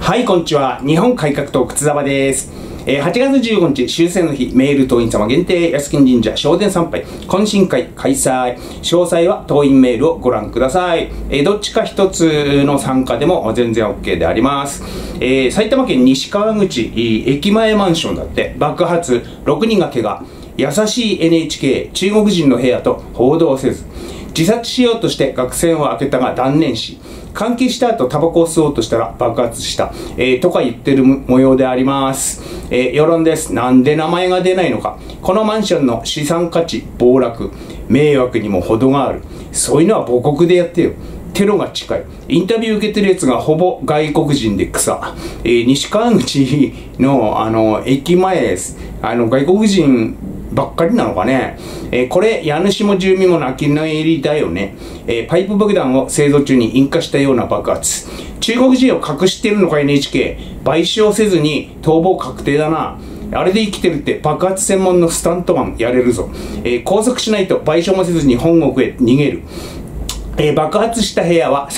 はい、こんにちは。日本改革党、靴沢です。8月15日、終戦の日、メール党員様限定、靖国神社正殿参拝、懇親会開催。詳細は党員メールをご覧ください。どっちか一つの参加でも全然 OK であります。埼玉県西川口、駅前マンションだって、爆発、6人が怪我。優しい NHK、中国人の部屋と報道せず。自殺しようとして学生を開けたが断念し、換気した後タバコを吸おうとしたら爆発した、とか言ってる模様であります。世論です。なんで名前が出ないのか。このマンションの資産価値暴落、迷惑にも程がある。そういうのは母国でやってよ。テロが近い。インタビュー受けてるやつがほぼ外国人で草。西川口の駅前です。外国人ばっかりなのかね。これ家主も住民も泣き寝入りだよね。パイプ爆弾を製造中に引火したような爆発。中国人を隠してるのか NHK。賠償せずに逃亡確定だな。あれで生きてるって爆発専門のスタントマンやれるぞ。拘束しないと賠償もせずに本国へ逃げる。爆発した部屋は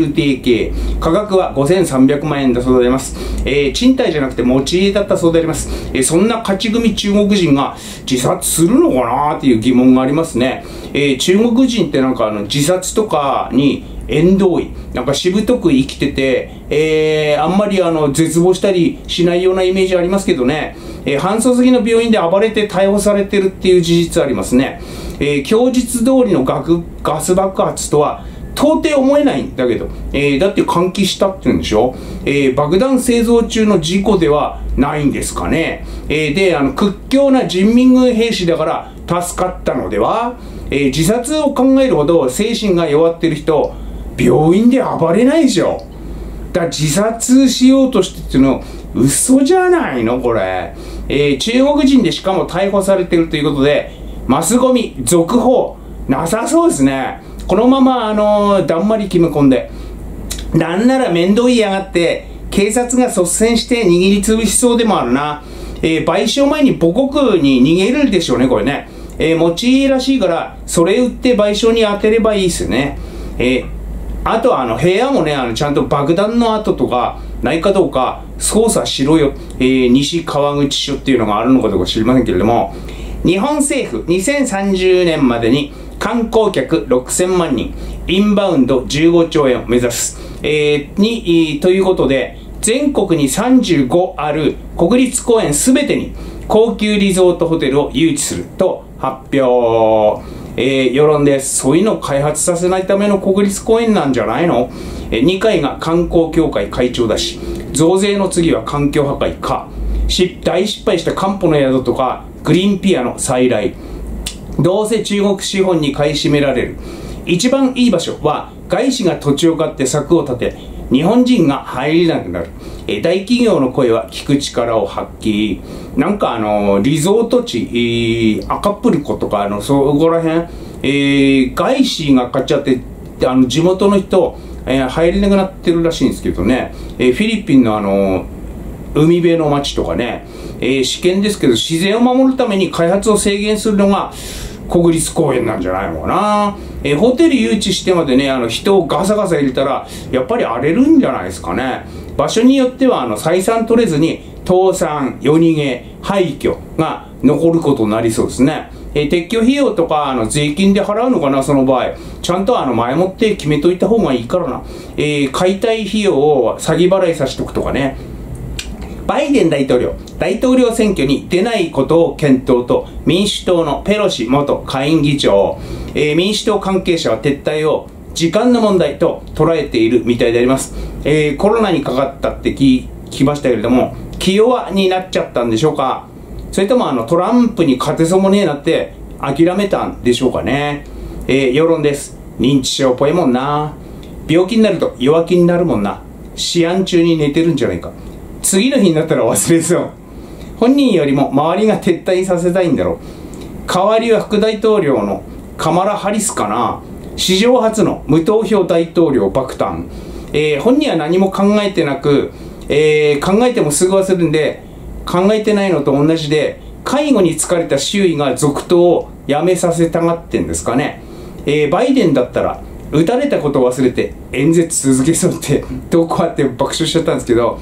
3LDK。価格は5300万円だそうであります。賃貸じゃなくて持ち家だったそうであります。そんな勝ち組中国人が自殺するのかなっていう疑問がありますね。中国人ってなんか自殺とかに縁遠い。なんかしぶとく生きてて、あんまり絶望したりしないようなイメージありますけどね。搬送先の病院で暴れて逮捕されてるっていう事実ありますね。供述通りのガス爆発とは到底思えないんだけど、だって換気したって言うんでしょ。爆弾製造中の事故ではないんですかね。で、屈強な人民軍兵士だから助かったのでは。自殺を考えるほど精神が弱ってる人、病院で暴れないでしょ。だから自殺しようとしてっていうの嘘じゃないのこれ。中国人でしかも逮捕されてるということで、マスゴミ続報なさそうですね。このままだんまり決め込んで、なんなら面倒言いやがって警察が率先して握りつぶしそうでもあるな。賠償前に母国に逃げるでしょうねこれね。持ち家らしいからそれ売って賠償に当てればいいですよね。あとは部屋もねちゃんと爆弾の跡とかないかどうか捜査しろよ。西川口署っていうのがあるのかどうか知りませんけれども、日本政府2030年までに観光客6000万人、インバウンド15兆円を目指す。ということで、全国に35ある国立公園すべてに高級リゾートホテルを誘致すると発表。世論です。そういうのを開発させないための国立公園なんじゃないの。二階が観光協会会長だし、増税の次は環境破壊か。大失敗した漢方の宿とか、グリーンピアの再来。どうせ中国資本に買い占められる。一番いい場所は外資が土地を買って柵を立て日本人が入れなくなる。大企業の声は聞く力を発揮。なんかリゾート地、アカプルコとかそこら辺、外資が買っちゃって地元の人、入れなくなってるらしいんですけどね。フィリピンの海辺の町とかね、試験ですけど自然を守るために開発を制限するのが国立公園なんじゃないのかな。ホテル誘致してまでね人をガサガサ入れたらやっぱり荒れるんじゃないですかね。場所によっては採算取れずに倒産、夜逃げ、廃墟が残ることになりそうですね。撤去費用とか税金で払うのかな。その場合ちゃんと前もって決めといた方がいいからな。解体費用を詐欺払いさせとくとかね。バイデン大統領選挙に出ないことを検討と民主党のペロシ元下院議長、民主党関係者は撤退を時間の問題と捉えているみたいであります。コロナにかかったって聞きましたけれども、気弱になっちゃったんでしょうか。それともトランプに勝てそうもねえなって諦めたんでしょうかね。世論です。認知症っぽいもんな。病気になると弱気になるもんな。試案中に寝てるんじゃないか。次の日になったら忘れそう。本人よりも周りが撤退させたいんだろう。代わりは副大統領のカマラ・ハリスかな。史上初の無投票大統領爆誕。本人は何も考えてなく、考えてもすぐ忘れるんで考えてないのと同じで、介護に疲れた周囲が続投をやめさせたがってんですかね。バイデンだったら撃たれたことを忘れて演説続けそうってどこあって爆笑しちゃったんですけど、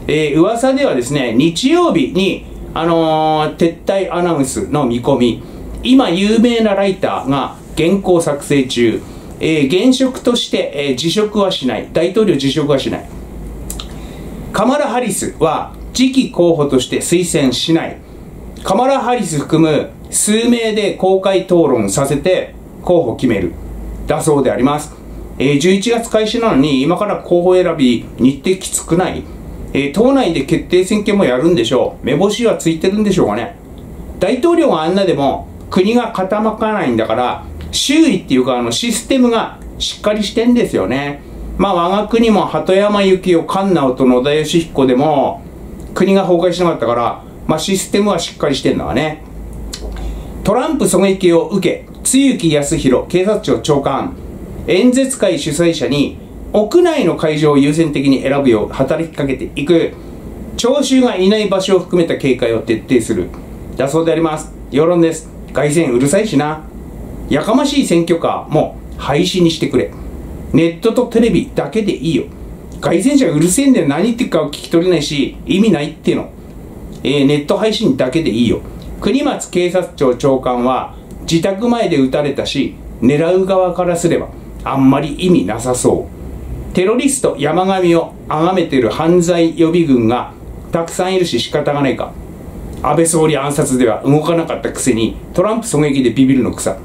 噂ではですね、日曜日に、撤退アナウンスの見込み、今有名なライターが原稿作成中、現職として、辞職はしない。大統領辞職はしない。カマラ・ハリスは次期候補として推薦しない。カマラ・ハリス含む数名で公開討論させて候補決める。だそうであります。11月開始なのに今から候補選び日程きつくない？党内で決定選挙もやるんでしょう。目星はついてるんでしょうかね。大統領があんなでも国が傾かないんだから、周囲っていうかシステムがしっかりしてんですよね。まあ我が国も鳩山幸夫、菅直人、野田佳彦でも国が崩壊しなかったから、まあシステムはしっかりしてんのはね。トランプ狙撃を受け、露木康弘警察庁長官、演説会主催者に屋内の会場を優先的に選ぶよう働きかけていく。聴衆がいない場所を含めた警戒を徹底する。だそうであります。世論です。凱旋うるさいしな。やかましい選挙カーも廃止にしてくれ。ネットとテレビだけでいいよ。凱旋者うるせえんだよ。何言ってるか聞き取れないし、意味ないっての。ネット配信だけでいいよ。国松警察庁長官は自宅前で撃たれたし、狙う側からすればあんまり意味なさそう。テロリスト山上を崇めてる犯罪予備軍がたくさんいるし仕方がないか。安倍総理暗殺では動かなかったくせにトランプ狙撃でビビるの草。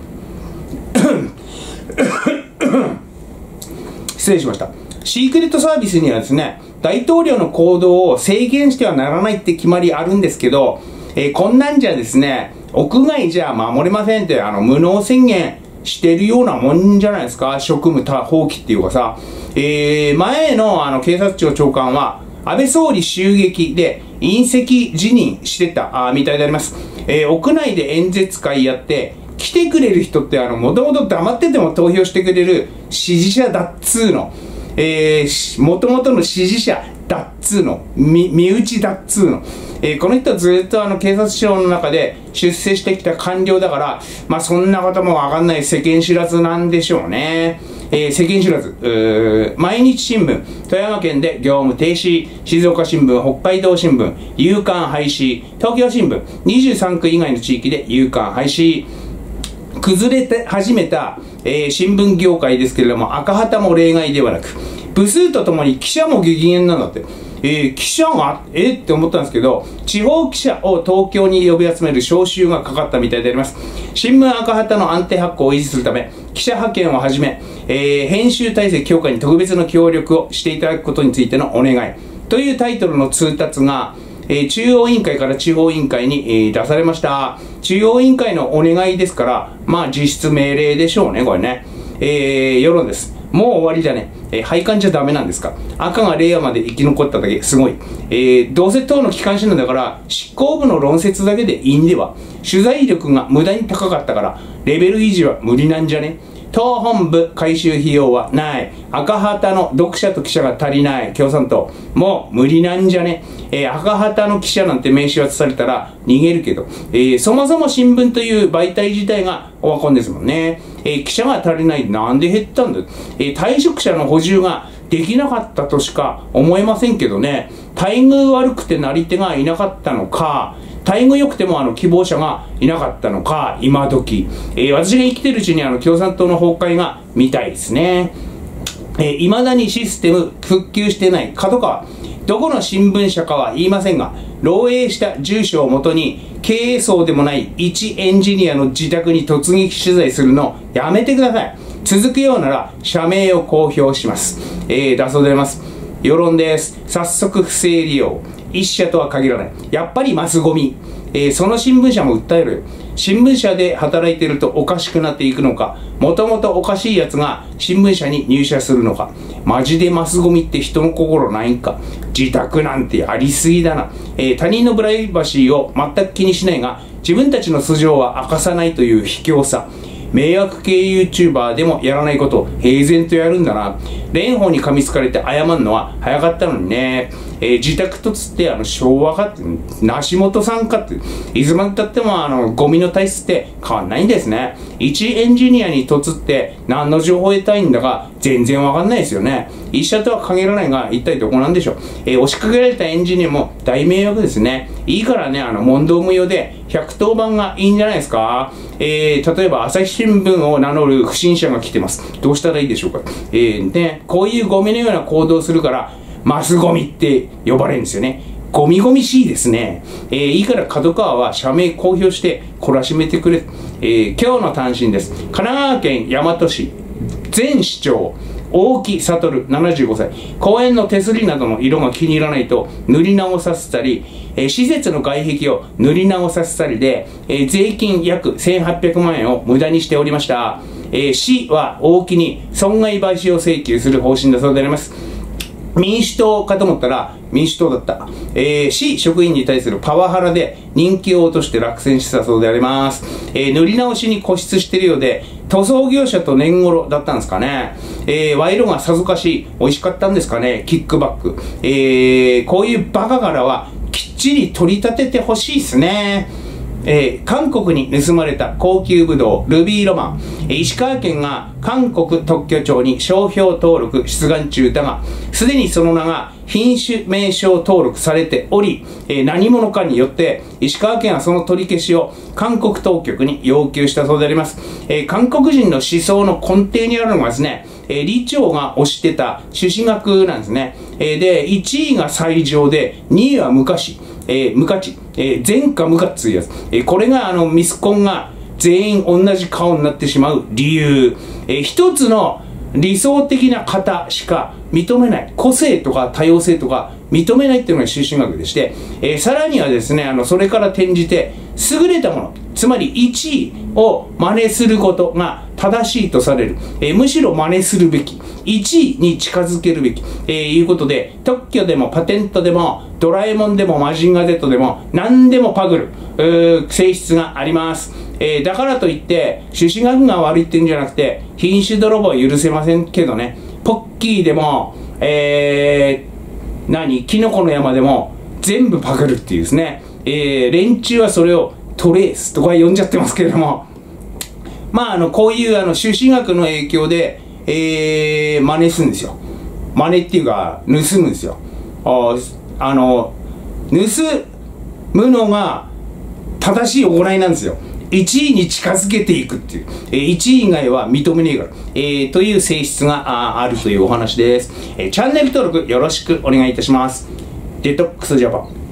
失礼しました。シークレットサービスにはですね、大統領の行動を制限してはならないって決まりあるんですけど、こんなんじゃですね、屋外じゃ守れませんって無能宣言してるようなもんじゃないですか。職務放棄っていうかさ、前の警察庁長官は安倍総理襲撃で隕石辞任してたみたいであります。屋内で演説会やって来てくれる人ってもともと黙ってても投票してくれる支持者だっつーの、もともとの支持者だっつーの、身内だっつーの、この人はずっと警察庁の中で出世してきた官僚だから、まあそんなこともわかんない世間知らずなんでしょうね。世間知らず、毎日新聞、富山県で業務停止、静岡新聞、北海道新聞、夕刊廃止、東京新聞、23区以外の地域で夕刊廃止、崩れて始めた、新聞業界ですけれども、赤旗も例外ではなく、部数とともに記者も激減なんだって。記者がって思ったんですけど、地方記者を東京に呼び集める招集がかかったみたいであります。新聞赤旗の安定発行を維持するため、記者派遣をはじめ、編集体制強化に特別な協力をしていただくことについてのお願いというタイトルの通達が、中央委員会から地方委員会に、出されました。中央委員会のお願いですから、まあ実質命令でしょうね、これね。世論です。もう終わりだね。廃刊じゃダメなんですか。赤が令和まで生き残っただけ、すごい。どうせ党の機関紙なんだから、執行部の論説だけでいいんでは。取材力が無駄に高かったから、レベル維持は無理なんじゃね。党本部改修費用はない。赤旗の読者と記者が足りない。共産党。もう無理なんじゃね。赤旗の記者なんて名刺渡されたら逃げるけど、そもそも新聞という媒体自体がオワコンですもんね。記者が足りない。なんで減ったんだ。退職者の補充ができなかったとしか思えませんけどね。待遇悪くてなり手がいなかったのか、待遇良くても希望者がいなかったのか、今時。私が生きてるうちに共産党の崩壊が見たいですね。未だにシステム復旧してない角川。どこの新聞社かは言いませんが、漏洩した住所をもとに経営層でもない一エンジニアの自宅に突撃取材するのやめてください。続くようなら社名を公表します。だそうであります。世論です。早速不正利用。一社とは限らない。やっぱりマスゴミ。その新聞社も訴える。新聞社で働いているとおかしくなっていくのか、もともとおかしいやつが新聞社に入社するのか、マジでマスゴミって人の心ないんか、自宅なんてやりすぎだな。他人のプライバシーを全く気にしないが、自分たちの素性は明かさないという卑怯さ。 迷惑系 YouTuber でもやらないことを平然とやるんだな。蓮舫に噛みつかれて謝るのは早かったのにね。自宅凸って昭和かって、梨本さんかって、いつまでたってもゴミの体質って変わんないんですね。一エンジニアに凸って何の情報を得たいんだか全然わかんないですよね。医者とは限らないが一体どこなんでしょう。押しかけられたエンジニアも大迷惑ですね。いいからね、問答無用で110番がいいんじゃないですか。例えば朝日新聞を名乗る不審者が来てます。どうしたらいいでしょうか。で、こういうゴミのような行動をするからマスゴミって呼ばれるんですよね。ゴミゴミしいですね。いいから角川は社名公表して懲らしめてくれ。今日の単身です。神奈川県大和市前市長大木悟75歳。公園の手すりなどの色が気に入らないと塗り直させたり、施設の外壁を塗り直させたりで、税金約1800万円を無駄にしておりました。市は大木に損害賠償請求する方針だそうであります。民主党かと思ったら民主党だった。市職員に対するパワハラで人気を落として落選したそうであります。塗り直しに固執しているようで、塗装業者と年頃だったんですかね。賄賂がさぞかし美味しかったんですかね、キックバック。こういうバカ柄はきっちり取り立ててほしいですね。韓国に盗まれた高級ブドウルビーロマン。石川県が韓国特許庁に商標登録出願中だが、すでにその名が品種名称登録されており、何者かによって石川県はその取り消しを韓国当局に要求したそうであります。韓国人の思想の根底にあるのがですね、李朝が推してた朱子学なんですね。で、1位が最上で、2位は無価値。無価値。前科無価っていうやつ。これがミスコンが全員同じ顔になってしまう理由。一つの理想的な型しか認めない。個性とか多様性とか認めないっていうのが朱子学でして、さらにはですね、それから転じて優れたもの、つまり1位を真似することが正しいとされる。むしろ真似するべき。1位に近づけるべき。いうことで、特許でもパテントでも、ドラえもんでもマジンガー Z でも、何でもパグる、性質があります。だからといって、朱子学が悪いって言うんじゃなくて、品種泥棒は許せませんけどね。ポッキーでも、キノコの山でも、全部パグるっていうですね。連中はそれをトレースとか呼んじゃってますけれども、こういう朱子学の影響で、真似するんですよ。真似っていうか、盗むんですよ。盗むのが正しい行いなんですよ。1位に近づけていくっていう。1位以外は認めねえから。という性質があるというお話です。チャンネル登録よろしくお願いいたします。デトックスジャパン。